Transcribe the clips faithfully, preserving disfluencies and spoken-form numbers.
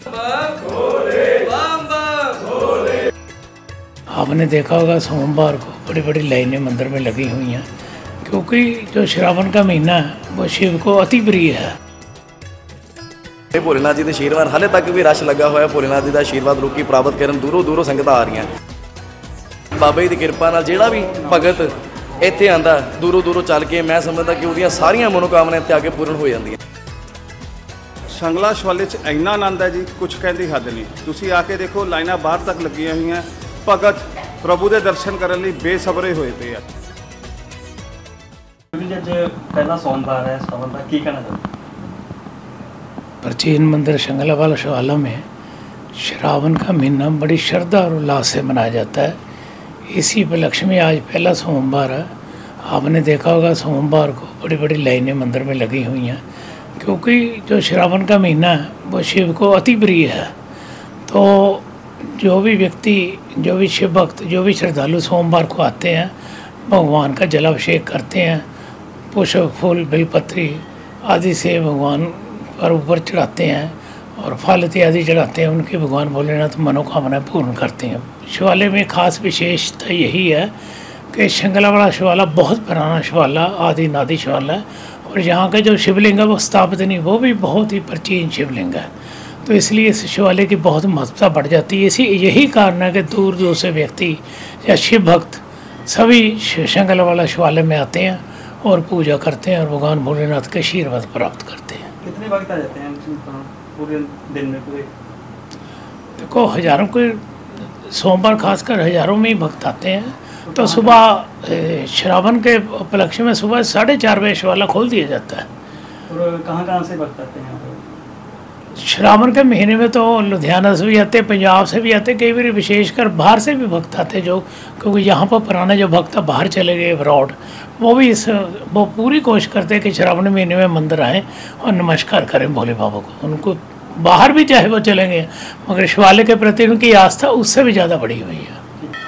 आपने देखा होगा सोमवार को बड़ी बड़ी लाइनें मंदिर में लगी हुई हैं, क्योंकि जो श्रावण का महीना है वो शिव को अति प्रिय है। भोलेनाथ जी के आशीर्वाद हाले तक भी रश लगा हुआ है। भोलेनाथ जी का आशीर्वाद लोग प्राप्त करन दूरों दूरों संगत आ रही हैं। बाबा जी की कृपा नाल जिहड़ा भी भगत इत्थे आंदा दूरों दूरों चल के मैं समझदा कि उहदियां सारियां मनोकामना इत्थे आके पूर्ण हो जांदियां। शंगला शिवाले च इंना आनंद है जी, कुछ कहने की हद नहीं। तुसीं आके देखो लाइनां बाहर तक लगियां हुई हैं। भगत प्रभु के दर्शन करने लई बेसबरे होए पे आ। पहला सोमवार है श्रावण का, की कहना चाहते? प्राचीन मंदिर शंगलावाला शिवाला में श्रावण का महीना बड़ी श्रद्धा और उल्लास से मनाया जाता है। इसी उपलक्ष्य में आज पहला सोमवार है। आपने देखा होगा सोमवार को बड़ी बड़ी लाइनें मंदिर में लगी हुई हैं, क्योंकि जो श्रावण का महीना है वो शिव को अति प्रिय है। तो जो भी व्यक्ति, जो भी शिव भक्त, जो भी श्रद्धालु सोमवार को आते हैं, भगवान का जलाभिषेक करते हैं, पुष्प फूल बेलपत्री आदि से भगवान पर ऊपर चढ़ाते हैं और फल इत्यादि चढ़ाते हैं। उनके भगवान भोलेनाथ मनोकामनाएं पूर्ण करते हैं। शिवालय में खास विशेषता यही है कि शंगलावाला शिवाला बहुत पुराना शिवाला, आदि नादि शिवाला है, और यहाँ के जो शिवलिंग है वो स्थापित नहीं, वो भी बहुत ही प्राचीन शिवलिंग है। तो इसलिए इस शिवालय की बहुत महत्वता बढ़ जाती है। इसी यही कारण है कि दूर दूर से व्यक्ति या शिव भक्त सभी शंगलावाला शिवालय में आते हैं और पूजा करते हैं और भगवान भोलेनाथ के आशीर्वाद प्राप्त करते हैं। कितने भक्त आ जाते हैं पूरे दिन में? पूरे देखो हज़ारों के सोमवार खासकर हज़ारों में ही भक्त आते हैं। तो सुबह श्रावण के उपलक्ष्य में सुबह साढ़े चार बजे शिवाला खोल दिया जाता है। और कहाँ कहाँ से भक्त आते हैं? श्रावण के महीने में तो लुधियाना से भी आते, पंजाब से भी आते, कई बार विशेषकर बाहर से भी भक्त आते, जो क्योंकि यहाँ पर पुराने जो भक्त बाहर चले गए अब्रॉड, वो भी इस वो पूरी कोशिश करते हैं कि श्रावण महीने में मंदिर आएँ और नमस्कार करें भोले बाबा को। उनको बाहर भी चाहे वो चलेंगे, मगर शिवालय के प्रति उनकी आस्था उससे भी ज़्यादा बढ़ी हुई है।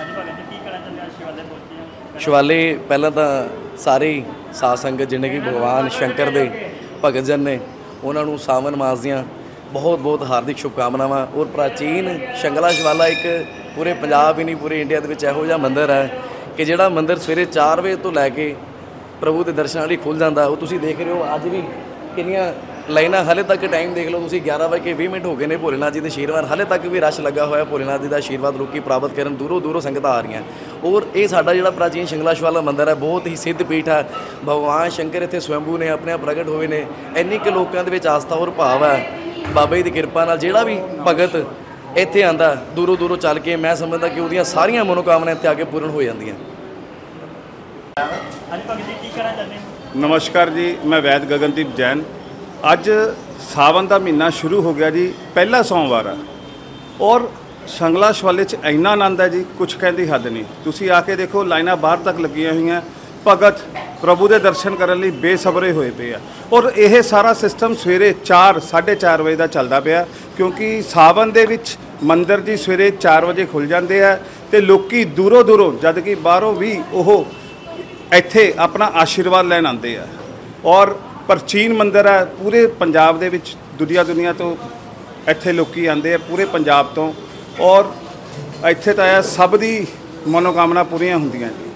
शिवाले पहला तो सारे साध संगत जिन्हें कि भगवान शंकर के भगत जन ने, उन्होंने सावन मास दियाँ बहुत बहुत हार्दिक शुभकामनावां। और प्राचीन शंगला शिवाला एक पूरे पंजाब ही नहीं पूरे इंडिया के इहो जिहा मंदिर है कि जिहड़ा मंदिर सवेरे चार बजे तो लैके प्रभु के दर्शनां लई खुल जाता। वो तुसीं देख रहे हो अज भी कितनियां लाइनां, हाले तक टाइम देख लो तुसीं ग्यारह बज के बीस मिनट हो गए ने। भोलेनाथ जी के आशीर्वाद हाले तक भी रश लगा हुआ है। भोलेनाथ जी का आशीर्वाद लोग प्राप्त करन दूरों दूरों संगत आ रही हैं। और ये साडा जिहड़ा प्राचीन शंगला शिवाला मंदिर है बहुत ही सिद्ध पीठ है। भगवान शंकर इत्थे स्वयंभू ने अपने आप प्रगट हुए ने। इन्नी के लोगों के आस्था और भाव है। बाबा जी की कृपा नाल जिहड़ा भी भगत इत्थे आंदा दूरों दूरों चल के मैं समझदा कि उहदियां सारियां मनोकामनाएं इत्थे आके पूर्ण हो जांदियां। नमस्कार जी, मैं वैद गगनदीप जैन। अज सावन का महीना शुरू हो गया जी, पहला सोमवार है और शंगला शिवाले च इंना आनंद है जी, कुछ कहने की हद नहीं। तुसीं आके देखो लाइनां बाहर तक लगियां हुई हैं। भगत प्रभु के दर्शन करने लई बेसबरे होए पे आ। और यह सारा सिस्टम सवेरे चार साढ़े चार बजे का चलता पाया, क्योंकि सावन दे विच मंदिर जी सवेरे चार बजे खुल जाते हैं तो लोग दूरों दूरों जद कि बाहरों भी वो इत्थे अपना आशीर्वाद लैन आते हैं। और प्राचीन मंदिर है पूरे पंजाब दे विच, दुनिया दुनिया तो इत्थे लोग आते हैं पूरे पंजाब तो। और इत्थे तो सब दी मनोकामना पूरियां होंदियां।